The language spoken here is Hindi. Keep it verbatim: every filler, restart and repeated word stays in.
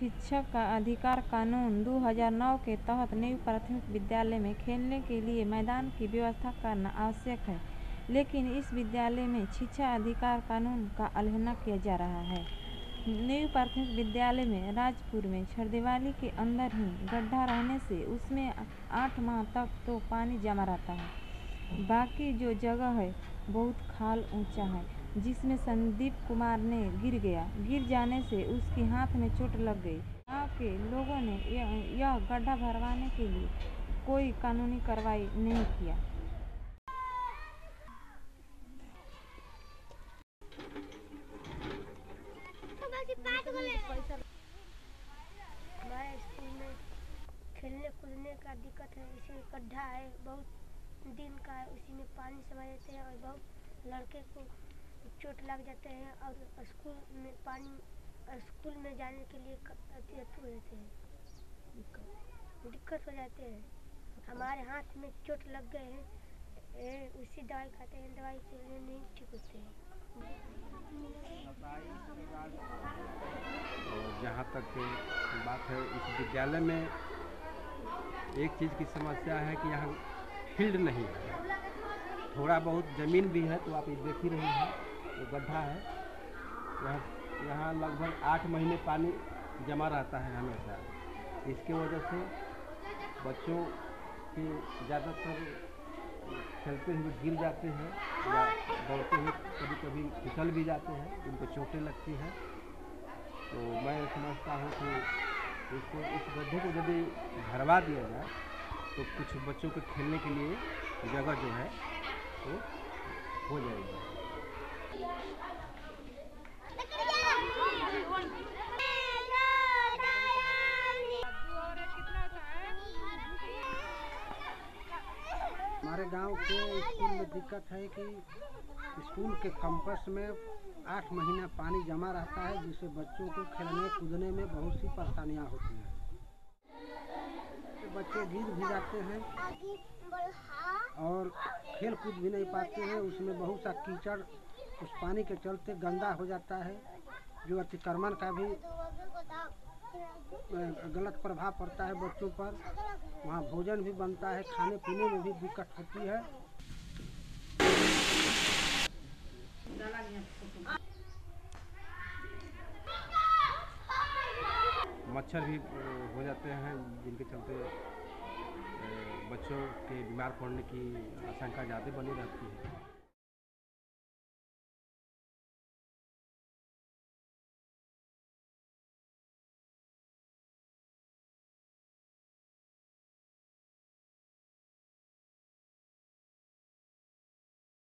शिक्षक का अधिकार कानून दो हज़ार नौ के तहत नई प्राथमिक विद्यालय में खेलने के लिए मैदान की व्यवस्था करना आवश्यक है, लेकिन इस विद्यालय में शिक्षा अधिकार कानून का उल्लंघन किया जा रहा है। नई प्राथमिक विद्यालय में राजपुर में छरदीवाली के अंदर ही गड्ढा रहने से उसमें आठ माह तक तो पानी जमा रहता है। बाकी जो जगह है बहुत खाल ऊंचा है, जिसमें संदीप कुमार ने गिर गया गिर जाने से उसके हाथ में चोट लग गई। गांव के लोगों ने यह गड्ढा भरवाने के लिए कोई कानूनी कार्रवाई नहीं किया। हमारे स्कूल में खेलने कूदने का दिक्कत है, इसमें गड्ढा है, बहुत दिन का है, उसी में पानी समा जाते हैं और बहुत लड़के को चोट लग जाते हैं और स्कूल में पानी स्कूल में जाने के लिए अति हो जाते हैं, दिक्कत हो जाते हैं। हमारे हाथ में चोट लग गए हैं, उसी दवाई खाते हैं, दवाई के लिए नहीं ठीक होते हैं। और जहाँ तक बात है इस विद्यालय में एक चीज़ की समस्या है कि यहाँ फील्ड नहीं है, थोड़ा बहुत ज़मीन भी है, तो आप ये देख ही रही हैं, तो गड्ढा है। यहाँ यहाँ लगभग आठ महीने पानी जमा रहता है हमेशा। इसके वजह से बच्चों के ज़्यादातर खेलते हुए गिर जाते हैं या दौड़ते हुए कभी कभी फिसल भी जाते हैं, उनको चोटें लगती हैं। तो मैं समझता हूँ कि इसको इस गड्ढे को यदि भरवा दिया जाए तो कुछ बच्चों के खेलने के लिए जगह जो है वो हो जाएगी। हमारे गांव के स्कूल में दिक्कत है कि स्कूल के कैंपस में आठ महीना पानी जमा रहता है, जिससे बच्चों को खेलने कूदने में बहुत सी परेशानियां होती हैं। तो बच्चे गिर भी जाते हैं और खेल कूद भी नहीं पाते हैं। उसमें बहुत सा कीचड़ उस पानी के चलते गंदा हो जाता है, जो अतिक्रमण का भी गलत प्रभाव पड़ता है बच्चों पर। वहाँ भोजन भी बनता है, खाने पीने में भी दिक्कत होती है। मच्छर भी हो जाते हैं, जिनके चलते बच्चों के बीमार पड़ने की आशंका ज़्यादा बनी रहती है।